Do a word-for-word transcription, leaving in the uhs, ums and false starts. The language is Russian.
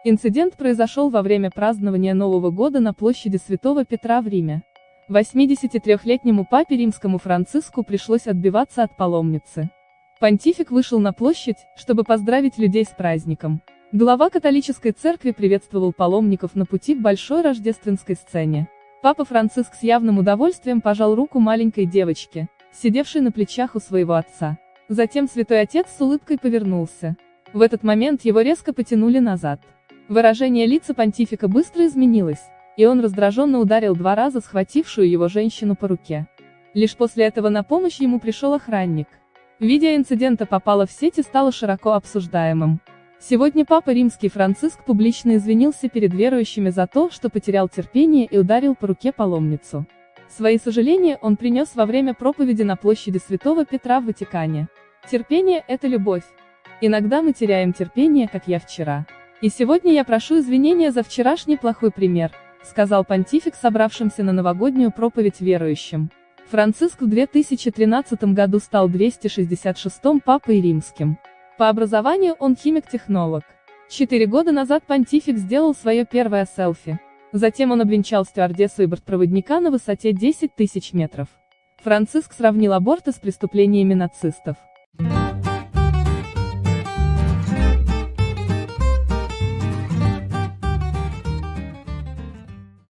Инцидент произошел во время празднования Нового года на площади Святого Петра в Риме. восьмидесятитрёхлетнему папе римскому Франциску пришлось отбиваться от паломницы. Понтифик вышел на площадь, чтобы поздравить людей с праздником. Глава католической церкви приветствовал паломников на пути к большой рождественской сцене. Папа Франциск с явным удовольствием пожал руку маленькой девочке, сидевшей на плечах у своего отца. Затем святой отец с улыбкой повернулся. В этот момент его резко потянули назад. Выражение лица понтифика быстро изменилось, и он раздраженно ударил два раза схватившую его женщину по руке. Лишь после этого на помощь ему пришел охранник. Видео инцидента попало в сеть и стало широко обсуждаемым. Сегодня папа римский Франциск публично извинился перед верующими за то, что потерял терпение и ударил по руке паломницу. Свои сожаления он принес во время проповеди на площади Святого Петра в Ватикане. Терпение – это любовь. Иногда мы теряем терпение, как я вчера. И сегодня я прошу извинения за вчерашний плохой пример, сказал понтифик собравшимся на новогоднюю проповедь верующим. Франциск в две тысячи тринадцатом году стал двести шестьдесят шестым папой римским. По образованию он химик-технолог. Четыре года назад понтифик сделал свое первое селфи. Затем он обвенчал стюардессу и бортпроводника на высоте десять тысяч метров. Франциск сравнил аборты с преступлениями нацистов.